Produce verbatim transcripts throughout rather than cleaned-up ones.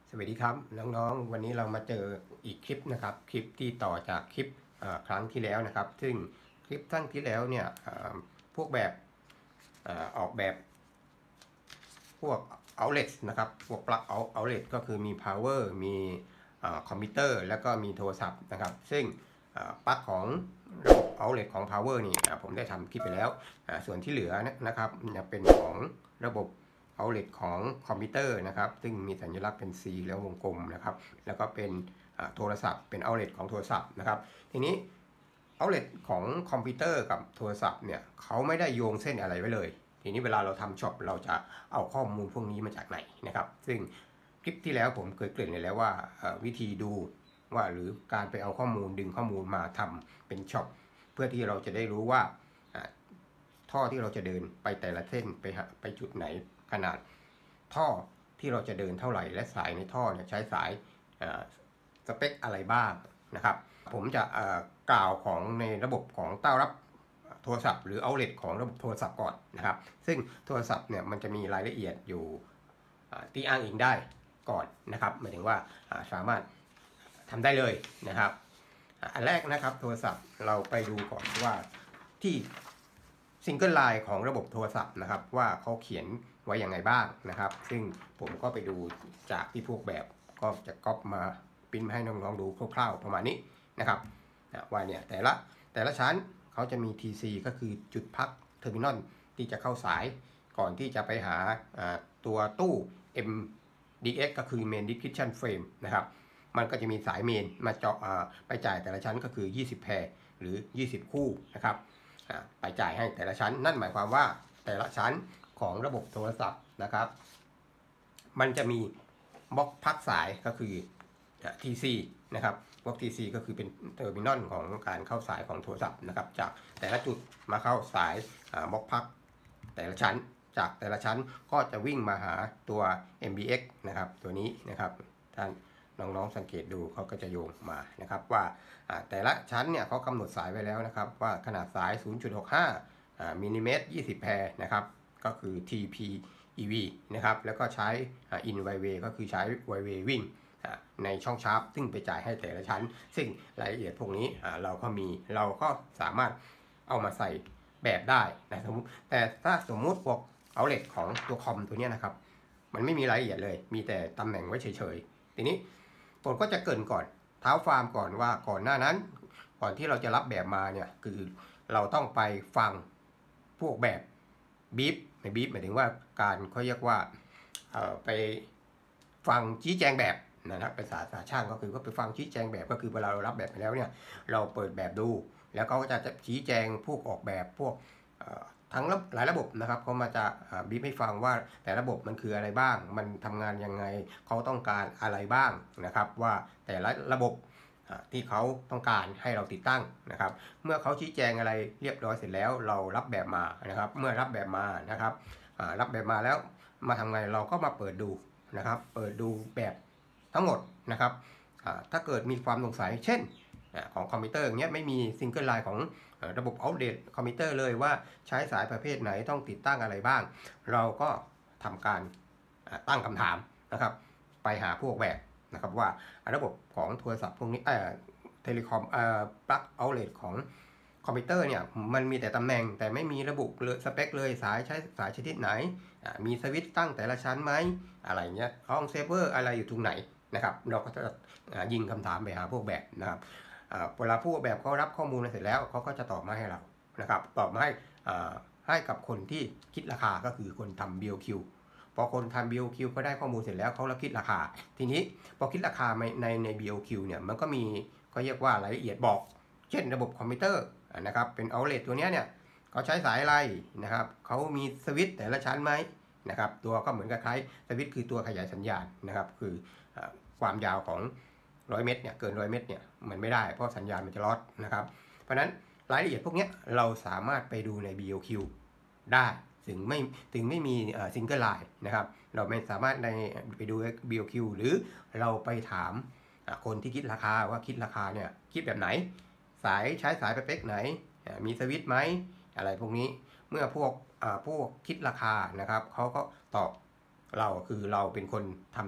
สวัสดีครับน้องๆวันนี้เรามาเจออีกคลิปนะครับคลิปที่ต่อจากคลิปครั้งที่แล้วนะครับซึ่งคลิปครั้งที่แล้วเนี่ยพวกแบบออกแบบพวก outlet นะครับพวกปลั๊ก outlet ก็คือมี power มีคอมพิวเตอร์แล้วก็มีโทรศัพท์นะครับซึ่งปลั๊กของระบบ outlet ของ power นี่ผมได้ทำคลิปไปแล้วส่วนที่เหลือนะครับจะเป็นของระบบoutlet ของคอมพิวเตอร์นะครับซึ่งมีสัญลักษณ์เป็น C แล้ววงกลมนะครับแล้วก็เป็นโทรศัพท์เป็น outlet ของโทรศัพท์นะครับทีนี้ outlet ของคอมพิวเตอร์กับโทรศัพท์เนี่ยเขาไม่ได้โยงเส้นอะไรไว้เลยทีนี้เวลาเราทำช็อปเราจะเอาข้อมูลพวกนี้มาจากไหนนะครับซึ่งคลิปที่แล้วผมเคยเกริ่นไปแล้วว่าวิธีดูว่าหรือการไปเอาข้อมูลดึงข้อมูลมาทำเป็นช็อปเพื่อที่เราจะได้รู้ว่าท่อที่เราจะเดินไปแต่ละเส้นไปไปจุดไหนขนาดท่อที่เราจะเดินเท่าไหร่และสายในท่อเนี่ยใช้สายสเปคอะไรบ้างนะครับผมจะกล่าวของในระบบของเต้ารับโทรศัพท์หรือ outlet ของระบบโทรศัพท์ก่อนนะครับซึ่งโทรศัพท์เนี่ยมันจะมีรายละเอียดอยู่ที่อ้างอิงได้ก่อนนะครับหมายถึงว่าสามารถทำได้เลยนะครับอันแรกนะครับโทรศัพท์เราไปดูก่อนว่าที่ซิงเกิลไลน์ของระบบโทรศัพท์นะครับว่าเขาเขียนไว้อย่างไรบ้างนะครับซึ่งผมก็ไปดูจากที่พวกแบบก็จะก๊อปมาพิมพ์ให้น้องๆดูคร่าวๆประมาณนี้นะครับว่าเนี่ยแต่ละแต่ละชั้นเขาจะมี ที ซี ก็คือจุดพักเทอร์มินอลที่จะเข้าสายก่อนที่จะไปหาตัวตู้ เอ็ม ดี เอ็กซ์ ก็คือ Main Description Frame นะครับมันก็จะมีสายเมนมาเจาะไปจ่ายแต่ละชั้นก็คือยี่สิบแพรหรือยี่สิบคู่นะครับไปจ่ายให้แต่ละชั้นนั่นหมายความว่าแต่ละชั้นของระบบโทรศัพท์นะครับมันจะมีบล็อกพักสายก็คือ ที ซี นะครับบล็อก ที ซี ก็คือเป็นเทอร์มินอลของการเข้าสายของโทรศัพท์นะครับจากแต่ละจุดมาเข้าสายบล็อกพักแต่ละชั้นจากแต่ละชั้นก็จะวิ่งมาหาตัว เอ็ม บี เอ็กซ์ นะครับตัวนี้นะครับท่านน้องๆสังเกตดูเขาก็จะโยงมานะครับว่าแต่ละชั้นเนี่ยเขากำหนดสายไว้แล้วนะครับว่าขนาดสาย ศูนย์จุดหกห้า มิลลิเมตรยี่สิบแพรนะครับก็คือ ที พี อี วี นะครับแล้วก็ใช้ in Y-way ก็คือใช้ Y-way วิ่งในช่องชาร์ปซึ่งไปจ่ายให้แต่ละชั้นซึ่งรายละเอียดพวกนี้เราก็มีเราก็สามารถเอามาใส่แบบได้นะสมมติแต่ถ้าสมมุติพวกเอาเลทของตัวคอมตัวนี้นะครับมันไม่มีรายละเอียดเลยมีแต่ตำแหน่งไว้เฉยๆทีนี้ผมก็จะเกริ่นก่อนเท้าฟาร์มก่อนว่าก่อนหน้านั้นก่อนที่เราจะรับแบบมาเนี่ยคือเราต้องไปฟังพวกแบบบีฟไม่บีฟหมายถึงว่าการเขาเรียกว่าไปฟังชี้แจงแบบนะครับภาษาภาษาช่างก็คือก็ไปฟังชี้แจงแบบก็คือเวลาเรารับแบบไปแล้วเนี่ยเราเปิดแบบดูแล้วเขาก็จะชี้แจงพวกออกแบบพวกทั้งหลายระบบนะครับเขามาจะบีบให้ฟังว่าแต่ระบบมันคืออะไรบ้างมันทำงานยังไงเขาต้องการอะไรบ้างนะครับว่าแต่ละระบบที่เขาต้องการให้เราติดตั้งนะครับเมื่อเขาชี้แจงอะไรเรียบร้อยเสร็จแล้วเรารับแบบมานะครับเมื่อรับแบบมานะครับรับแบบมาแล้วมาทำไงเราก็มาเปิดดูนะครับเปิดดูแบบทั้งหมดนะครับถ้าเกิดมีความสงสัยเช่นของคอมพิวเตอร์เงี้ยไม่มีซิงเกิลไลน์ของระบบอัปเดตคอมพิวเตอร์เลยว่าใช้สายประเภทไหนต้องติดตั้งอะไรบ้างเราก็ทำการตั้งคำถามนะครับไปหาพวกแบบนะครับว่าระบบของโทรศัพท์พวกนี้เอ่อเทเลคอมเอ่อปลั๊กเอาเลทของคอมพิวเตอร์เนี่ยมันมีแต่ตำแหน่งแต่ไม่มีระบุเลยสเปคเลยสายใช้สายชนิดไหนมีสวิตช์ตั้งแต่ละชั้นไหมอะไรเงี้ยห้องเซฟเวอร์อะไรอยู่ตรงไหนนะครับเราก็จะยิงคำถามไปหาพวกแบบนะครับเวลาพวกแบบเขารับข้อมูลเสร็จแล้วเขาก็จะตอบมาให้เรานะครับตอบมาให้ให้กับคนที่คิดราคาก็คือคนทำ บี โอ คิว พอคนทำ บี โอ คิว เขาได้ข้อมูลเสร็จแล้วเขาแล้วคิดราคาทีนี้พอคิดราคาในในใน บี โอ คิว เนี่ยมันก็มีเขาเรียกว่ารายละเอียดบอกเช่นระบบคอมพิวเตอร์นะครับเป็นเอาเลทตัวนี้เนี่ยเขาใช้สายอะไรนะครับเขามีสวิตช์แต่ละชั้นไหมนะครับตัวก็เหมือนกับคล้ายสวิตช์คือตัวขยายสัญญาณนะครับคือความยาวของร้อยเมตรเนี่ยเกินร้อยเมตรเนี่ยมันไม่ได้เพราะสัญญาณมันจะลอดนะครับเพราะฉะนั้นรายละเอียดพวกนี้เราสามารถไปดูใน บี โอ คิว ได้ถึงไม่ถึงไม่มีซิงเกิลไลน์นะครับเราไม่สามารถในไปดู บี โอ คิว หรือเราไปถามคนที่คิดราคาว่าคิดราคาเนี่ยคิดแบบไหนสายใช้สายประเภทไหนมีสวิตช์ไหมอะไรพวกนี้เมื่อพวกพวกคิดราคานะครับเขาก็ตอบเราคือเราเป็นคนทำช็อป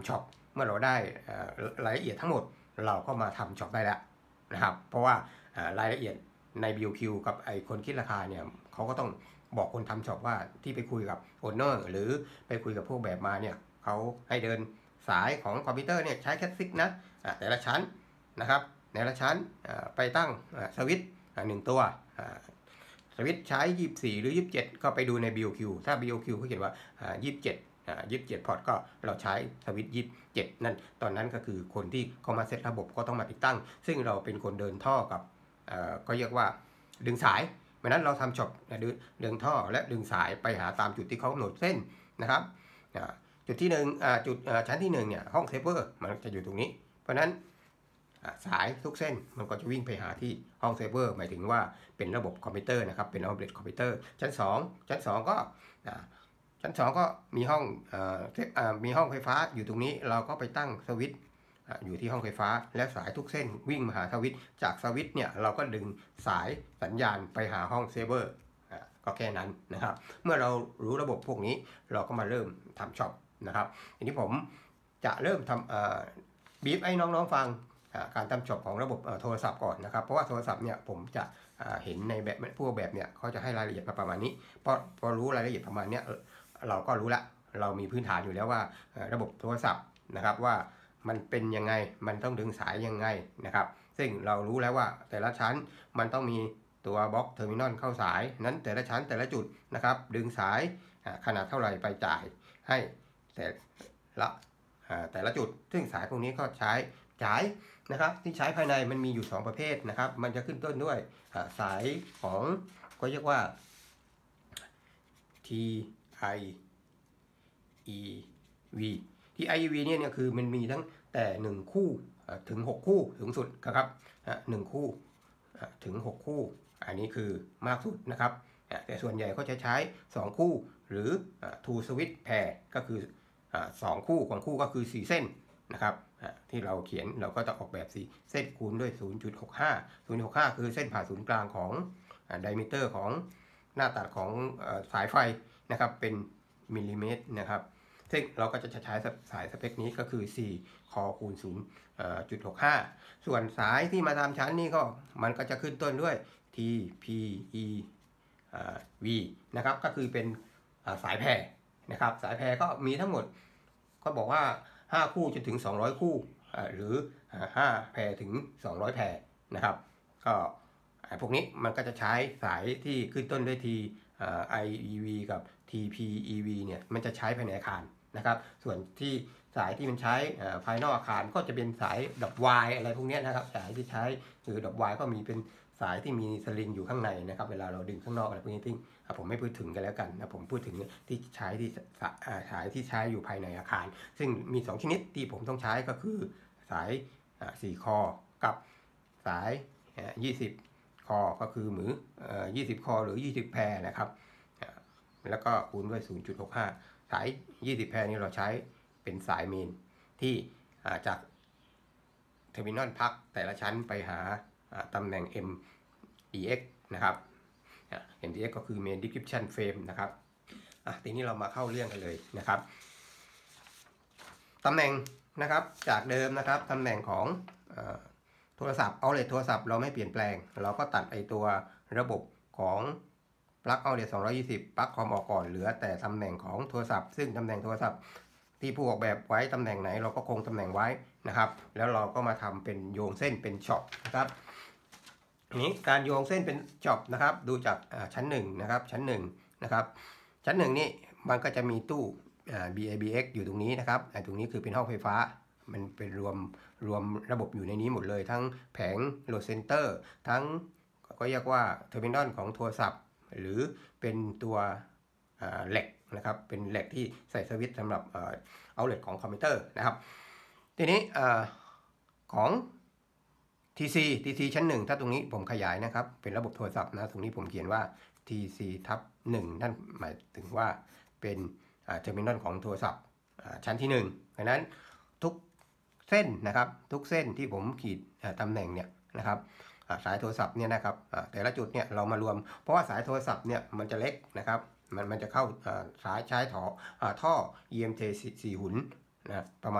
เมื่อเราได้รายละเอียดทั้งหมดเราก็มาทำช็อปได้แล้วนะครับเพราะว่ารายละเอียดใน บี โอ คิว กับไอคนคิดราคาเนี่ยเขาก็ต้องบอกคนทำช็อปว่าที่ไปคุยกับโอนเนอร์หรือไปคุยกับพวกแบบมาเนี่ยเขาให้เดินสายของคอมพิวเตอร์เนี่ยใช้แคสซิกนะแต่ละชั้นนะครับแต่ละชั้นไปตั้งสวิตช์หนึ่งตัวสวิตช์ใช้ยี่สิบสี่หรือยี่สิบเจ็ดก็ไปดูใน บี โอ คิว ถ้า บี โอ คิว เขาเขียนว่ายี่สิบเจ็ดยี่สิบเจ็ดพอร์ตก็เราใช้สวิตช์ยี่สิบเจ็ดนั่นตอนนั้นก็คือคนที่เขามาเซตระบบก็ต้องมาติดตั้งซึ่งเราเป็นคนเดินท่อกับก็เรียกว่าดึงสายเพราะนั้นเราทำช็อปดึงท่อและดึงสายไปหาตามจุดที่เขากำหนดเส้นนะครับจุดที่หนึ่งจุดชั้นที่หนึ่งเนี่ยห้องเซฟเวอร์มันจะอยู่ตรงนี้เพราะนั้นสายทุกเส้นมันก็จะวิ่งไปหาที่ห้องเซิร์ฟเวอร์หมายถึงว่าเป็นระบบคอมพิวเตอร์นะครับเป็นระบบคอมพิวเตอร์ชั้นสองชั้นสองก็ชั้นสองก็มีห้องมีห้องไฟฟ้าอยู่ตรงนี้เราก็ไปตั้งสวิตช์อยู่ที่ห้องไฟฟ้าและสายทุกเส้นวิ่งมาหาสวิตช์จากสวิตช์เนี่ยเราก็ดึงสายสัญญาณไปหาห้องเซิร์ฟเวอร์ก็แค่นั้นนะครับเมื่อเรารู้ระบบพวกนี้เราก็มาเริ่มทำช็อปนะครับทีนี้ผมจะเริ่มทำบีบให้น้องๆฟังการทำช็อปของระบบโทรศัพท์ก่อนนะครับเพราะว่าโทรศัพท์เนี่ยผมจะเห็นในแบบพวกแบบเนี่ยเขาจะให้รายละเอียดประมาณนี้พอพอรู้รายละเอียดประมาณนี้เราก็รู้ละเรามีพื้นฐานอยู่แล้วว่าระบบโทรศัพท์นะครับว่ามันเป็นยังไงมันต้องดึงสายยังไงนะครับซึ่งเรารู้แล้วว่าแต่ละชั้นมันต้องมีตัวบล็อกเทอร์มินอลเข้าสายนั้นแต่ละชั้นแต่ละจุดนะครับดึงสายขนาดเท่าไหร่ไปจ่ายให้แต่ละแต่ละจุดซึ่งสายพวกนี้ก็ใช้จ่ายนะครับที่ใช้ภายในมันมีอยู่สองประเภทนะครับมันจะขึ้นต้นด้วยสายของก็เรียกว่า ที ไอ อี วี ที ไอ อี วี เนี่ยคือมันมีทั้งแต่หนึ่งคู่ถึงหกคู่ถึงสุดครับหนึ่งคู่ถึงหกคู่อันนี้คือมากสุดนะครับแต่ส่วนใหญ่ก็จะใช้สองคู่หรือ two switch pair ก็คือสองคู่ของคู่ก็คือสี่เส้นนะครับที่เราเขียนเราก็จะออกแบบสี่เส้นคูณด้วย ศูนย์จุดหกห้า ศูนย์จุดหกห้า คือเส้นผ่าศูนย์กลางของไดมิเตอร์ของหน้าตัดของสายไฟนะครับเป็นมิลลิเมตรนะครับซึ่งเราก็จะใช้สายสเปคนี้ก็คือสี่คอคูณ ศูนย์จุดหกห้า ส่วนสายที่มาตามชั้นนี่ก็มันก็จะขึ้นต้นด้วย ที พี อี วี นะครับก็คือเป็นสายแพรนะครับสายแพรก็มีทั้งหมดก็บอกว่าห้าคู่จนถึงสองร้อยคู่หรือห้าแพรถึงสองร้อยแพรนะครับก็พวกนี้มันก็จะใช้สายที่ขึ้นต้นด้วย T ไอ อี วี กับ ที พี อี วี เนี่ยมันจะใช้ภายในอาคารนะครับส่วนที่สายที่มันใช้ภายนอกอาคารก็จะเป็นสายดอกวายอะไรพวกนี้นะครับสายที่ใช้คือดอกวายก็มีเป็นสายที่มีสลิงอยู่ข้างในนะครับเวลาเราดึงข้างนอกอะไรพวกนี้ที่ผมไม่พูดถึงกันแล้วกันนะผมพูดถึงที่ใช้ที่สายที่ใช้อยู่ภายในอาคารซึ่งมีสองชนิดที่ผมต้องใช้ก็คือสายสี่คอกับสายยี่สิบคอก็คือหมือยี่สิบคอหรือยี่สิบแพรนะครับแล้วก็คูณด้วย ศูนย์จุดหกห้า สายยี่สิบแพรนี้เราใช้เป็นสายเมนที่จากเทอร์มินอลพักแต่ละชั้นไปหาตำแหน่ง เอ็ม ดี เอ็กซ์ นะครับ เอ็ม ดี เอ็กซ์ ก็คือ Main Description Frame นะครับทีนี้เรามาเข้าเรื่องกันเลยนะครับตำแหน่งนะครับจากเดิมนะครับตำแหน่งของโทรศัพท์ outlet โทรศัพท์เราไม่เปลี่ยนแปลงเราก็ตัดไอตัวระบบของปลั๊ก outlet สองร้อยยี่สิบปลั๊กคอมออกก่อนเหลือแต่ตำแหน่งของโทรศัพท์ซึ่งตำแหน่งโทรศัพท์ที่ผู้ออกแบบไว้ตำแหน่งไหนเราก็คงตำแหน่งไว้นะครับแล้วเราก็มาทำเป็นโยงเส้นเป็นช็อปนะครับนี้การโยงเส้นเป็นช็อปนะครับดูจากชั้นหนึ่งนะครับชั้นหนึ่งนะครับชั้นหนึ่งนี่มันก็จะมีตู้ บี เอ บี เอ็กซ์ อยู่ตรงนี้นะครับตรงนี้คือเป็นห้องไฟฟ้ามันเป็นรวมรวมระบบอยู่ในนี้หมดเลยทั้งแผงโหลดเซนเตอร์ทั้งก็เรียกว่าเทอร์มินอลของโทรศัพท์หรือเป็นตัวเหล็กนะครับเป็นเหล็กที่ใส่สวิตช์สำหรับเอาเลทของคอมพิวเตอร์นะครับทีนี้ของ ที ซี ที ซี ชั้นหนึ่งถ้าตรงนี้ผมขยายนะครับเป็นระบบโทรศัพท์นะตรงนี้ผมเขียนว่า ที ซี ทับหนึ่งนั่นหมายถึงว่าเป็นเทอร์มินอลของโทรศัพท์ชั้นที่หนึ่งดังนั้นทุกเส้นนะครับทุกเส้นที่ผมขีดตำแหน่งเนี่ยนะครับสายโทรศัพท์เนี่ยนะครับแต่ละจุดเนี่ยเรามารวมเพราะว่าสายโทรศัพท์เนี่ยมันจะเล็กนะครับมันมันจะเข้าสายใช้ท่อท่อ อี เอ็ม ที สี่หุ่นนะประมาณ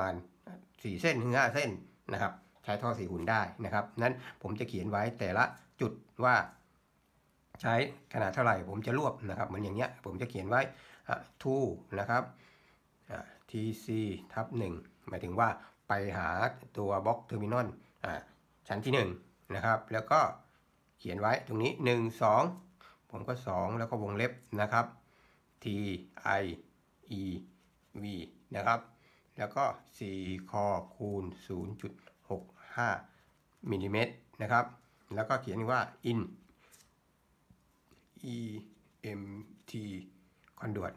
สี่เส้นถึงห้าเส้นนะครับใช้ท่อสี่หุ่นได้นะครับนั้นผมจะเขียนไว้แต่ละจุดว่าใช้ขนาดเท่าไหร่ผมจะรวบนะครับเหมือนอย่างเงี้ยผมจะเขียนไว้ทูนะครับทีซีทับหนึ่งหมายถึงว่าไปหาตัวบล็อกเทอร์มินอลชั้นที่หนึ่งนะครับแล้วก็เขียนไว้ตรงนี้หนึ่ง สองผมก็สองแล้วก็วงเล็บนะครับ T I E V นะครับแล้วก็สี่คอคูณ ศูนย์จุดหกห้า มิลลิเมตรนะครับแล้วก็เขียนว่า in E M T conduit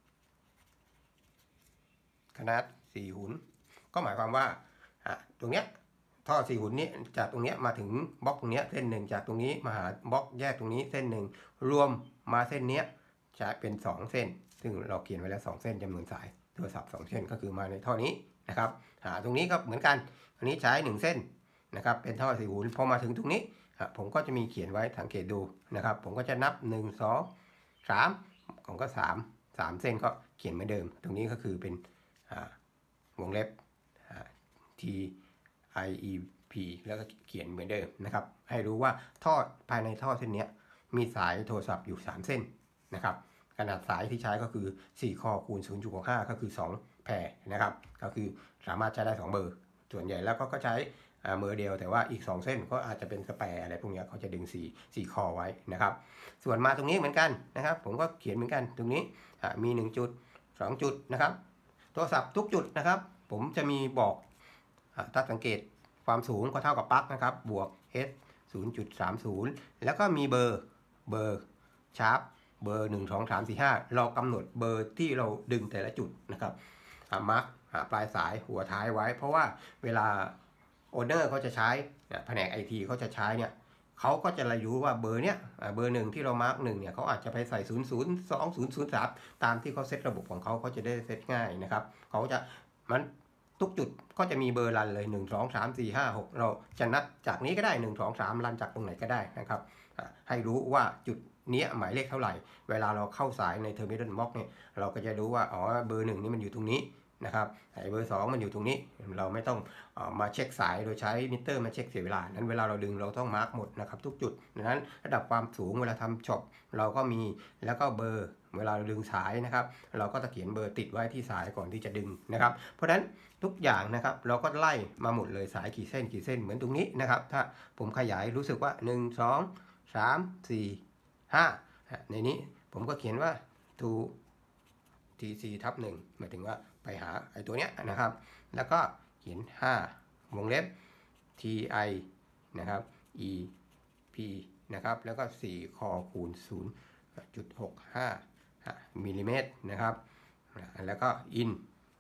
ขนาดสี่หุ่นก็หมายความว่าตรงเนี้ยท่อสี่หุ่นนี้จากตรงเนี้ยมาถึงบล็อกตรงเนี้ยเส้นหนึ่งจากตรงนี้มาหาบล็อกแยกตรงนี้เส้นหนึ่งรวมมาเส้นเนี้ยจะเป็นสองเส้นซึ่งเราเขียนไว้แล้วสองเส้นจำนวนสายโทรศัพท์สองเส้นก็คือมาในท่อนี้นะครับหาตรงนี้ก็เหมือนกันอันนี้ใช้หนึ่งเส้นนะครับเป็นท่อสี่หุ่นพอมาถึงตรงนี้ผมก็จะมีเขียนไว้สังเกตดูนะครับผมก็จะนับหนึ่ง สอง สามผมก็สาม สามเส้นก็เขียนเหมือนเดิมตรงนี้ก็คือเป็นวงเล็บ T I E P แล้วก็เขียนเหมือนเดิมนะครับให้รู้ว่าท่อภายในท่อเส้นนี้มีสายโทรศัพท์อยู่สามเส้นนะครับขนาดสายที่ใช้ก็คือสี่คอคูณ ศูนย์จุดหกห้า ก็คือสองแพรนะครับก็คือสามารถใช้ได้สองเบอร์ส่วนใหญ่แล้วก็ใช้เบอร์เดียวแต่ว่าอีกสองเส้นก็อาจจะเป็นสแปร์อะไรพวกนี้เขาจะดึง4 4คอไว้นะครับส่วนมาตรงนี้เหมือนกันนะครับผมก็เขียนเหมือนกันตรงนี้มีหนึ่งจุดสองจุดนะครับโทรศัพท์ทุกจุดนะครับผมจะมีบอกถ้าสังเกตความสูงก็เท่ากับปลั๊กนะครับบวก S ศูนย์จุดสามศูนย์ แล้วก็มีเบอร์เบอร์ชาร์ปเบอร์หนึ่ง สอง สาม สี่ ห้าเรากำหนดเบอร์ที่เราดึงแต่ละจุดนะครับมาร์กปลายสายหัวท้ายไว้เพราะว่าเวลาโอเนอร์เขาจะใช้แผนก ไอ ที เขาจะใช้เนี่ยเขาก็จะรู้ว่าเบอร์เนี้ยเบอร์หนึ่งที่เรามาร์กหนึ่งเนี่ยเขาอาจจะไปใส่ศูนย์ ศูนย์ สอง ศูนย์ ศูนย์ สามตามที่เขาเซตระบบของเขาเขาจะได้เซตง่ายนะครับเขาจะมันทุกจุดก็จะมีเบอร์รันเลยหนึ่ง สอง สาม สี่ ห้า หกเราจะนับจากนี้ก็ได้หนึ่ง สอง สามรันจากตรงไหนก็ได้นะครับให้รู้ว่าจุดนี้หมายเลขเท่าไหร่เวลาเราเข้าสายในเทอร์มินอลบล็อกเนี่ยเราก็จะรู้ว่าอ๋อเบอร์หนึ่งนี่มันอยู่ตรงนี้นะครับไอ้เบอร์สองมันอยู่ตรงนี้เราไม่ต้องเอ่อมาเช็คสายโดยใช้มิเตอร์มาเช็คเสียเวลานั้นเวลาเราดึงเราต้องมาร์กหมดนะครับทุกจุดดังนั้นระดับความสูงเวลาทำช็อปเราก็มีแล้วก็เบอร์เวลาเราดึงสายนะครับเราก็จะเขียนเบอร์ติดไว้ที่สายก่อนที่จะดึงนะครับเพราะฉะนั้นทุกอย่างนะครับเราก็ไล่มาหมดเลยสายกี่เส้นกี่เส้นเหมือนตรงนี้นะครับถ้าผมขยายรู้สึกว่าหนึ่ง สอง สาม สี่ ห้าในนี้ผมก็เขียนว่า to ที ซี ทับหนึ่งหมายถึงว่าไปหาไอ้ตัวเนี้ยนะครับแล้วก็เขียนห้าวงเล็บ ที ไอ นะครับ E P นะครับแล้วก็สี่คอคูณ ศูนย์จุดหกห้า มิลลิเมตรนะครับแล้วก็ in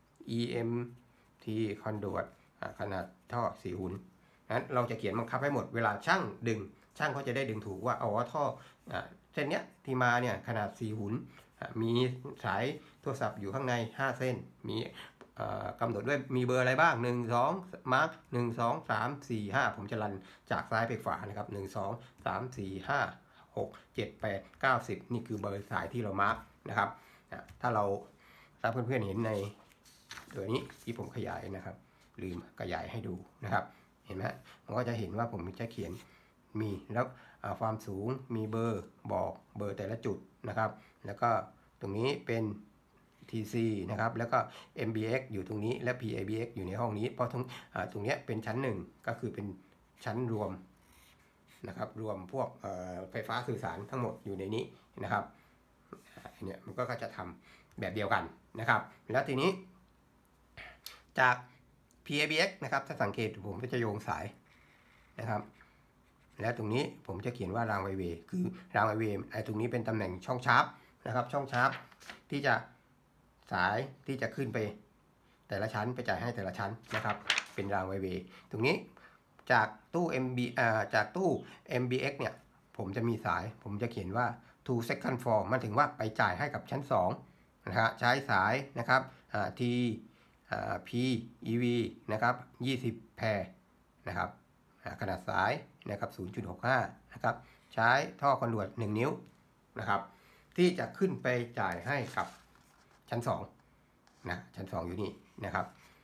E M T conduit ขนาดท่อสี่หุ่นนั้นเราจะเขียนบังคับให้หมดเวลาช่างดึงช่างเขาจะได้ดึงถูกว่าอ๋อท่อเส้นเนี้ยที่มาเนี่ยขนาดสี่หุ่นมีสายโทรศัพท์อยู่ข้างในห้าเส้นมีกำหนดด้วยมีเบอร์อะไรบ้างหนึ่ง สองมาร์คหนึ่ง สอง สาม สี่ ห้าผมจะรันจากซ้ายไปขวานะครับหนึ่ง สอง สาม สี่ ห้า หก เจ็ด แปด เก้า สิบนี่คือเบอร์สายที่เรามาร์คนะครับถ้าเราถ้าเพื่อนๆเห็นในตัวนี้ที่ผมขยายนะครับลืมขยายให้ดูนะครับเห็นไหมมันก็จะเห็นว่าผมจะเขียนมีแล้วความสูงมีเบอร์บอกเบอร์แต่ละจุดนะครับแล้วก็ตรงนี้เป็น ที ซี นะครับแล้วก็ เอ็ม บี เอ็กซ์ อยู่ตรงนี้และ พี เอ บี เอ็กซ์ อยู่ในห้องนี้เพราะตรงตรงนี้เป็นชั้นหนึ่งก็คือเป็นชั้นรวมนะครับรวมพวกไฟฟ้าสื่อสารทั้งหมดอยู่ในนี้นะครับเนี่ยมันก็จะทำแบบเดียวกันนะครับแล้วทีนี้จาก พี เอ บี เอ็กซ์ นะครับถ้าสังเกตผมก็จะโยงสายนะครับและตรงนี้ผมจะเขียนว่ารางไวเวย์คือรางไวเวย์ไอ้ตรงนี้เป็นตำแหน่งช่องชาร์ปนะครับช่องชาร์ปที่จะสายที่จะขึ้นไปแต่ละชั้นไปจ่ายให้แต่ละชั้นนะครับเป็นรางไวเวย์ตรงนี้จากตู้ เอ็ม บี อ่าจากตู้ เอ็ม บี เอ็กซ์ เนี่ยผมจะมีสายผมจะเขียนว่า to second floor มันถึงว่าไปจ่ายให้กับชั้นสองนะครับใช้สายนะครับอ่า T อ่า P อี วี นะครับยี่สิบแพรนะครับขนาดสายนะครับ ศูนย์จุดหกห้า นะครับใช้ท่อคอนดูดหนึ่งนิ้วนะครับที่จะขึ้นไปจ่ายให้กับชั้นสองนะชั้นสองอยู่นี่นะครับ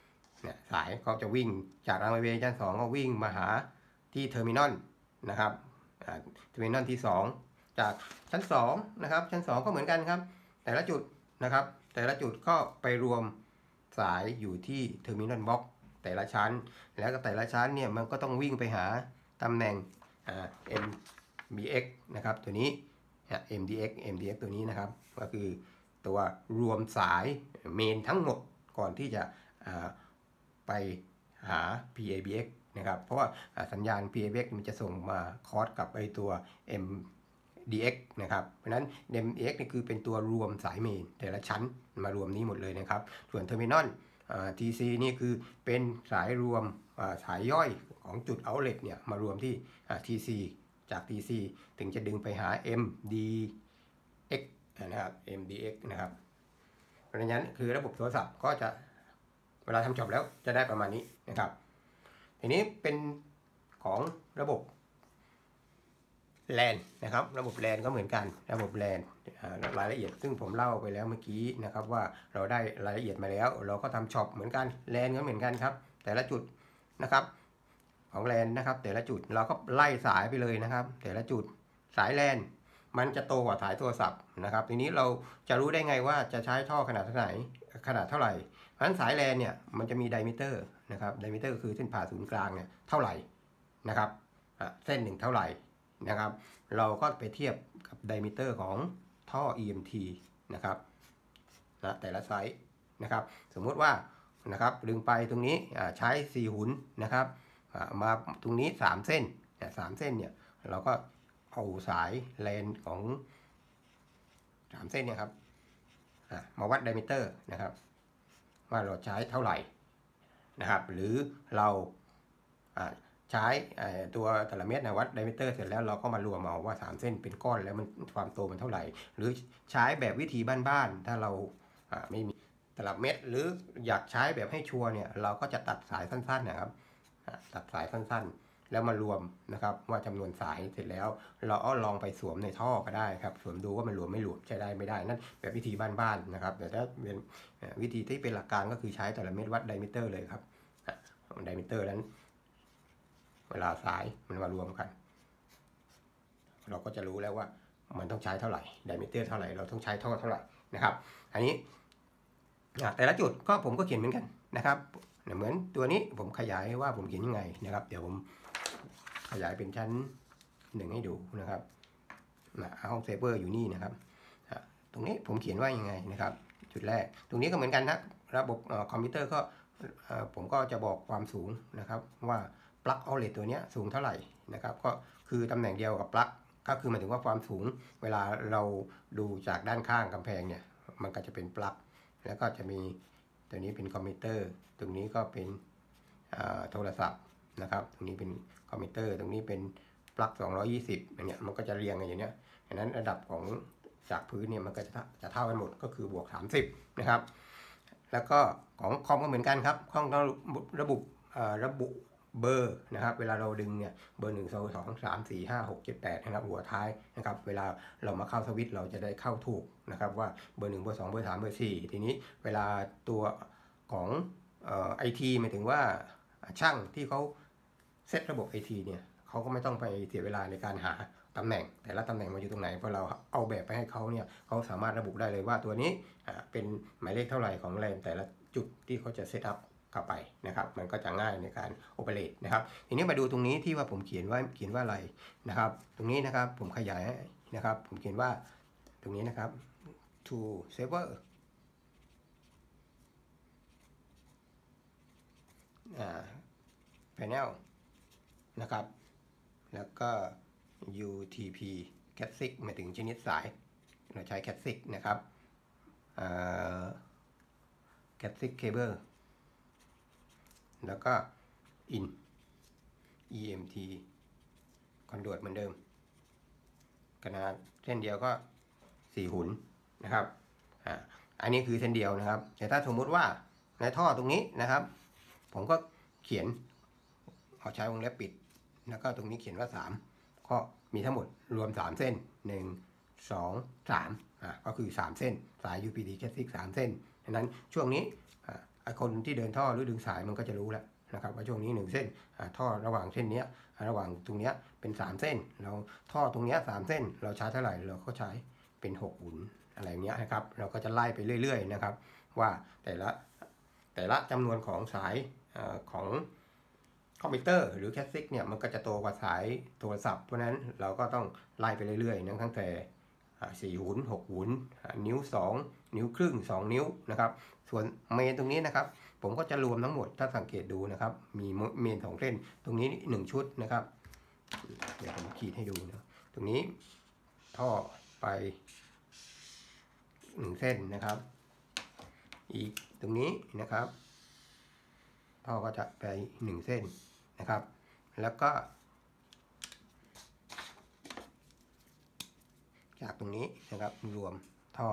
เนี่ยสายเขาจะวิ่งจากรันเวย์ชั้นสองก็วิ่งมาหาที่เทอร์มินอลนะครับเทอร์มินอลที่สองจากชั้นสองนะครับชั้นสองก็เหมือนกันครับแต่ละจุดนะครับแต่ละจุดก็ไปรวมสายอยู่ที่เทอร์มินอลบล็อกแต่ละชั้นแล้วก็แต่ละชั้นเนี่ยมันก็ต้องวิ่งไปหาตำแหน่ง เอ็ม บี เอ็กซ์ นะครับตัวนี้ เอ็ม ดี เอ็กซ์ เอ็ม ดี เอ็กซ์ ตัวนี้นะครับก็คือตัวรวมสายเมนทั้งหมดก่อนที่จะไปหา พี เอ บี เอ็กซ์ นะครับเพราะว่าสัญญาณ พี เอ บี เอ็กซ์ มันจะส่งมาคอร์สกับไอตัว เอ็ม ดี เอ็กซ์ นะครับเพราะฉะนั้น เอ็ม ดี เอ็กซ์ นี่คือเป็นตัวรวมสายเมนแต่ละชั้นมารวมนี้หมดเลยนะครับส่วนเทอร์มินอล ที ซี นี่คือเป็นสายรวมสายย่อยของจุด outlet เนี่ยมารวมที่ ที ซี จาก ที ซี ถึงจะดึงไปหา เอ็ม ดี เอ็กซ์ นะครับ เอ็ม ดี เอ็กซ์ นะครับเพราะฉะนั้นคือระบบโทรศัพท์ก็จะเวลาทำจบแล้วจะได้ประมาณนี้นะครับทีนี้เป็นของระบบ แลน นะครับระบบ แลน ก็เหมือนกันระบบ แลน รายละเอียดซึ่งผมเล่าไปแล้วเมื่อกี้นะครับว่าเราได้รายละเอียดมาแล้วเราก็ทำช็อปเหมือนกัน แลน ก็เหมือนกันครับแต่ละจุดนะครับของ แลน นะครับแต่ละจุดเราก็ไล่สายไปเลยนะครับแต่ละจุดสาย แลน มันจะโตกว่าสายโทรศัพท์นะครับทีนี้เราจะรู้ได้ไงว่าจะใช้ท่อขนาดเท่าไหร่ขนาดเท่าไหร่เพราะฉะนั้นสาย แลน เนี่ยมันจะมีไดมิเตอร์นะครับไดมิเตอร์คือเส้นผ่าศูนย์กลางเนี่ยเท่าไหร่นะครับเส้นหนึ่งเท่าไหร่นะครับเราก็ไปเทียบกับไดมิเตอร์ของท่อ อี เอ็ม ที นะครับนะแต่ละไซส์นะครับสมมุติว่านะครับดึงไปตรงนี้ใช้สี่หุ่นนะครับมาตรงนี้สามเส้นสามเส้นเนี่ยเราก็เอาสายแลนของสามเส้นเนี่ยครับมาวัดไดมิเตอร์นะครับว่าเราใช้เท่าไหร่นะครับหรือเราใช้ตัวแต่ละเม็ดนะวัดไดมิเตอร์เสร็จแล้วเราก็มารวมเอาว่าสามเส้นเป็นก้อนแล้วมันความโตมันเท่าไหร่หรือใช้แบบวิธีบ้านๆถ้าเราไม่มีตลับเม็ดหรืออยากใช้แบบให้ชัวร์เนี่ยเราก็จะตัดสายสั้นๆนะครับตัดสายสั้นๆแล้วมารวมนะครับว่าจำนวนสายเสร็จแล้วเราเอาลองไปสวมในท่อก็ได้ครับสวมดูว่ามันรวมไม่รวมใช้ได้ไม่ได้นั่นแบบวิธีบ้านๆนะครับแต่ถ้าเป็นวิธีที่เป็นหลักการก็คือใช้แต่ละเม็ดวัดไดมิเตอร์เลยครับไดมิเตอร์นั้นเวลาสายมันมารวมกันเราก็จะรู้แล้วว่ามันต้องใช้เท่าไหร่ไดมิเตอร์เท่าไหร่เราต้องใช้ท่อเท่าไหร่นะครับอันนี้แต่ละจุดก็ผมก็เขียนเหมือนกันนะครับเหมือนตัวนี้ผมขยายว่าผมเขียนยังไงนะครับเดี๋ยวผมขยายเป็นชั้นหนึ่งให้ดูนะครับห้องเซฟเวอร์อยู่นี่นะครับตรงนี้ผมเขียนว่ายังไงนะครับจุดแรกตรงนี้ก็เหมือนกันนะระบบคอมพิวเตอร์ก็ผมก็จะบอกความสูงนะครับว่าปลั๊กเอาเลตตัวนี้สูงเท่าไหร่นะครับก็คือตำแหน่งเดียวกับปลั๊กก็คือหมายถึงว่าความสูงเวลาเราดูจากด้านข้างกำแพงเนี่ยมันก็จะเป็นปลั๊กแล้วก็จะมีตัวนี้เป็นคอมพิวเตอร์ตรงนี้ก็เป็นโทรศัพท์นะครับตรงนี้เป็นคอมพิวเตอร์ตรงนี้เป็นปลั๊กสองร้อยยี่สิบอย่างเงี้ยมันก็จะเรียงอย่างเนี้ยดังนั้นระดับของจากพื้นเนี่ยมันก็จะจะเท่ากันหมดก็คือบวกสามสิบนะครับแล้วก็ของคอมก็เหมือนกันครับห้องระบุระบุเบอร์นะครับเวลาเราดึงเนี่ยเบอร์หนึ่ง สอง สาม สี่ ห้า หก เจ็ด แปดนะครับหัวท้ายนะครับเวลาเรามาเข้าสวิตช์เราจะได้เข้าถูกนะครับว่าเบอร์หนึ่งเบอร์สองเบอร์สามเบอร์สี่ทีนี้เวลาตัวของเอ่อ ไอ ที หมายถึงว่าช่างที่เขาเซตระบบ ไอ ที เนี่ยเขาก็ไม่ต้องไปเสียเวลาในการหาตำแหน่งแต่ละตำแหน่งมาอยู่ตรงไหนเพราะเราเอาแบบไปให้เขาเนี่ยเขาสามารถระบุได้เลยว่าตัวนี้เป็นหมายเลขเท่าไหร่ของแลนแต่ละจุดที่เขาจะเซตอัพเข้าไปนะครับมันก็จะง่ายในการโอเปเรตนะครับทีนี้มาดูตรงนี้ที่ว่าผมเขียนว่าเขียนว่าอะไรนะครับตรงนี้นะครับผมขยายนะครับผมเขียนว่าตรงนี้นะครับ to server อ่า panel นะครับแล้วก็ ยู ที พี Cat หมายถึงชนิดสายเราใช้ Cat นะครับอ่า Cat cableแล้วก็ in อี เอ็ม ที conduit เหมือนเดิมขนาดเส้นเดียวก็สี่หุ่นนะครับอ่าอันนี้คือเส้นเดียวนะครับแต่ถ้าสมมุติว่าในท่อตรงนี้นะครับผมก็เขียนเอาใช้วงเล็บปิดแล้วก็ตรงนี้เขียนว่าสามก็มีทั้งหมดรวมสามเส้นหนึ่ง สอง สามอ่าก็คือสามเส้นสาย ยู พี ดี Cat สามเส้นดังนั้นช่วงนี้ไอ้คนที่เดินท่อหรือดึงสายมันก็จะรู้แล้วนะครับว่าช่วงนี้หนึ่งเส้นท่อระหว่างเส้นนี้ระหว่างตรงนี้เป็นสามเส้นเราท่อตรงนี้สามเส้นเราใช้เท่าไหร่เราก็ใช้เป็นหกหุ่นอะไรเงี้ยนะครับเราก็จะไล่ไปเรื่อยๆนะครับว่าแต่ละแต่ละจำนวนของสายของคอมพิวเตอร์หรือแคสซิกเนี่ยมันก็จะโตกว่าสายโทรศัพท์เพราะนั้นเราก็ต้องไล่ไปเรื่อยๆนะตั้งแต่สี่หุ่นหกหุ่นนิ้วสองนิ้วครึ่งสองนิ้วนะครับส่วนเมนตรงนี้นะครับผมก็จะรวมทั้งหมดถ้าสังเกตดูนะครับมีเมนสองเส้นตรงนี้หนึ่งชุดนะครับเดี๋ยวผมขีดให้ดูนะตรงนี้ท่อไปหนึ่งเส้นนะครับอีกตรงนี้นะครับท่อก็จะไปหนึ่งเส้นนะครับแล้วก็จากตรงนี้นะครับรวมท่อ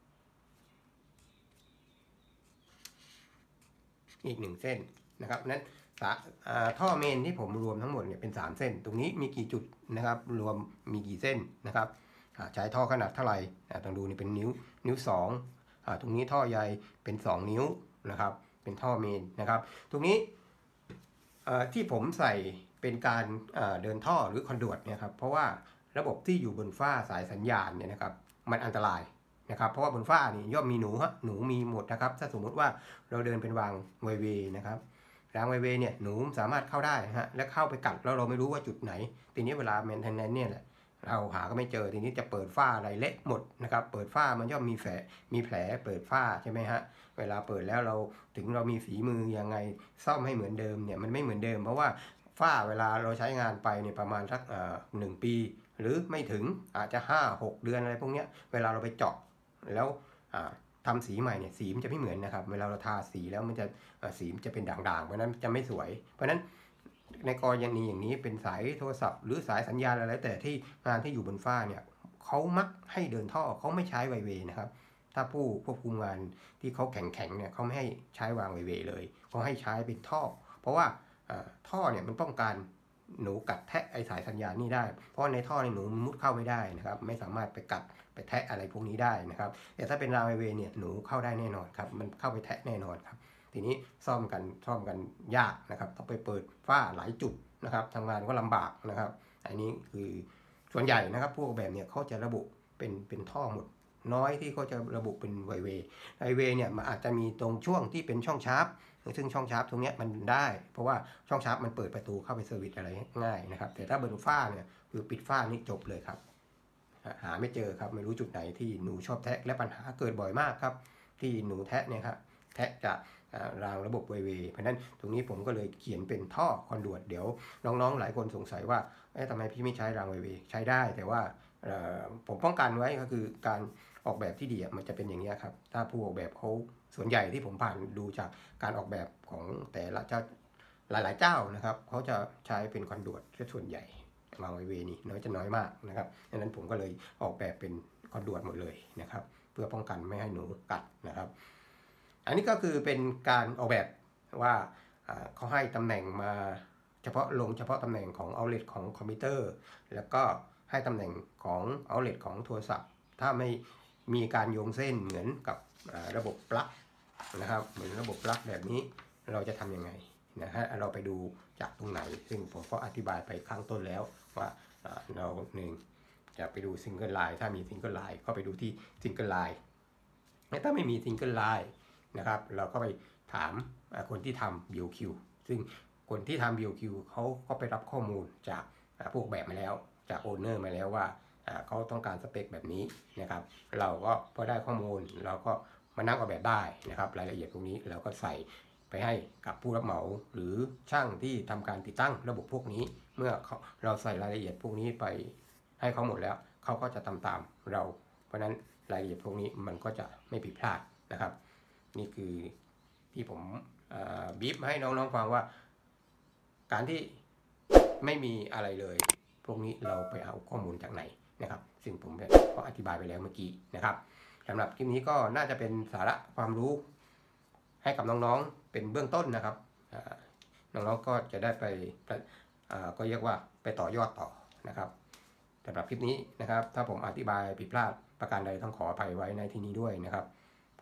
อีกหนึ่งเส้นนะครับนั้นท่อเมนที่ผมรวมทั้งหมดเนี่ยเป็นสามเส้นตรงนี้มีกี่จุดนะครับรวมมีกี่เส้นนะครับใช้ท่อขนาดเท่าไหร่ต้องดูนี่เป็นนิ้วนิ้วสองตรงนี้ท่อใยเป็นสองนิ้วนะครับเป็นท่อเมนนะครับตรงนี้ที่ผมใส่เป็นการเดินท่อหรือคอนดูดเนี่ยครับเพราะว่าระบบที่อยู่บนฝ้าสายสัญญาณเนี่ยนะครับมันอันตรายนะครับเพราะว่าบนฝ้านี่ย่อมมีหนูฮะหนูมีหมดนะครับถ้าสมมุติว่าเราเดินเป็นวางไวเวย์นะครับรางไวเวย์เนี่ยหนูสามารถเข้าได้ฮะและเข้าไปกัดแล้วเราไม่รู้ว่าจุดไหนทีนี้เวลาแมนเทนแนนซ์เนี่ยแหละเราหาก็ไม่เจอทีนี้จะเปิดฝ้าอะไรเละหมดนะครับเปิดฝ้ามันย่อมมีแผลมีแผลเปิดฝ้าใช่ไหมฮะเวลาเปิดแล้วเราถึงเรามีฝีมือยังไงซ่อมให้เหมือนเดิมเนี่ยมันไม่เหมือนเดิมเพราะว่าฝ้าเวลาเราใช้งานไปเนี่ยประมาณสักหนึ่งปีหรือไม่ถึงอาจจะห้าหกเดือนอะไรพวกนี้เวลาเราไปเจาะแล้วทำสีใหม่เนี่ยสีมันจะไม่เหมือนนะครับเวลาเราทาสีแล้วมันจะสีมันจะเป็นด่างๆเพราะนั้นจะไม่สวยเพราะนั้นในกรณีอย่างนี้เป็นสายโทรศัพท์หรือสายสัญญาณอะไรแต่ที่งานที่อยู่บนฝ้าเนี่ยเขามักให้เดินท่อเขาไม่ใช้ไวเวย์นะครับถ้าผู้ควบคุมงานที่เขาแข็งๆเนี่ยเขาไม่ให้ใช้วางไวเวย์เลยเขาให้ใช้เป็นท่อเพราะว่าท่อเนี่ยมันป้องกันหนูกัดแทะไอสายสัญญาณนี่ได้เพราะในท่อในหนูมุดเข้าไม่ได้นะครับไม่สามารถไปกัดไปแทะอะไรพวกนี้ได้นะครับแต่ถ้าเป็นรางไวเวย์เนี่ยหนูเข้าได้แน่นอนครับมันเข้าไปแทะแน่นอนครับทีนี้ซ่อมกันซ่อมกันยากนะครับต้องไปเปิดฝ้าหลายจุดนะครับทำงานก็ลำบากนะครับอันนี้คือส่วนใหญ่นะครับพวกแบบเนี่ยเขาจะระบุเป็นเป็นท่อหมดน้อยที่เขาจะระบุเป็นไวเวย์ไวเวย์เนี่ยมันอาจจะมีตรงช่วงที่เป็นช่องชาร์ปซึ่งช่องชาร์ปตรงนี้มันได้เพราะว่าช่องชาร์ปมันเปิดประตูเข้าไปเซอร์วิสอะไรง่ายนะครับแต่ถ้าบนฝ้าเนี่ยคือปิดฝ้านี่จบเลยครับหาไม่เจอครับไม่รู้จุดไหนที่หนูชอบแทะและปัญหาเกิดบ่อยมากครับที่หนูแทะเนี่ยครับแทะจากรางระบบไวเวย์เพราะนั้นตรงนี้ผมก็เลยเขียนเป็นท่อคอนดูดเดี๋ยวน้องๆหลายคนสงสัยว่าเอ๊ะทำไมพี่ไม่ใช้รางไวเวย์ใช้ได้แต่ว่าผมป้องกันไว้ก็คือการออกแบบที่ดีมันจะเป็นอย่างนี้ครับถ้าผู้ออกแบบเขาส่วนใหญ่ที่ผมผ่านดูจากการออกแบบของแต่ละเจ้าหลายๆเจ้านะครับเขาจะใช้เป็นคอนดูดส่วนใหญ่รางไวเวย์นี่น้อยจะน้อยมากนะครับดังนั้นผมก็เลยออกแบบเป็นคอนดูดหมดเลยนะครับเพื่อป้องกันไม่ให้หนูกัดนะครับอันนี้ก็คือเป็นการออกแบบว่าเขาให้ตำแหน่งมาเฉพาะลงเฉพาะตำแหน่งของ outlet ของคอมพิวเตอร์แล้วก็ให้ตำแหน่งของ outlet ของโทรศัพท์ถ้าไม่มีการโยงเส้นเหมือนกับระบบปลั๊กนะครับเหมือนระบบปลั๊กแบบนี้เราจะทำยังไงนะฮะเราไปดูจากตรงไหนซึ่งผมก็อธิบายไปข้างต้นแล้วว่าเราหนึ่งจะไปดูซิงเกิลไลน์ถ้ามีซิงเกิลไลน์ก็ไปดูที่ซิงเกิลไลน์ถ้าไม่มีซิงเกิลไลน์นะครับเราก็ไปถามคนที่ทำ บี โอ คิว ซึ่งคนที่ทำ บี โอ คิว เขาก็ไปรับข้อมูลจากพวกแบบมาแล้วจากโอนเนอร์มาแล้วว่าเขาต้องการสเปคแบบนี้นะครับเราก็พอได้ข้อมูลเราก็มานั่งออกแบบได้นะครับรายละเอียดพวกนี้เราก็ใส่ไปให้กับผู้รับเหมาหรือช่างที่ทำการติดตั้งระบบพวกนี้เมื่อเราใส่รายละเอียดพวกนี้ไปให้เขาหมดแล้วเขาก็จะทำตามเราเพราะนั้นรายละเอียดพวกนี้มันก็จะไม่ผิดพลาดนะครับนี่คือที่ผมบีบให้น้องๆฟังว่าการที่ไม่มีอะไรเลยพวกนี้เราไปเอาข้อมูลจากไหนนะครับซึ่งผมก็อธิบายไปแล้วเมื่อกี้นะครับสำหรับคลิปนี้ก็น่าจะเป็นสาระความรู้ให้กับน้องๆเป็นเบื้องต้นนะครับน้องๆก็จะได้ไปก็เรียกว่าไปต่อยอดต่อนะครับสำหรับคลิปนี้นะครับถ้าผมอธิบายผิดพลาดประการใดต้องขออภัยไว้ในที่นี้ด้วยนะครับ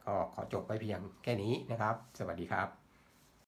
ก็ขอจบไปเพียงแค่นี้นะครับสวัสดีครับ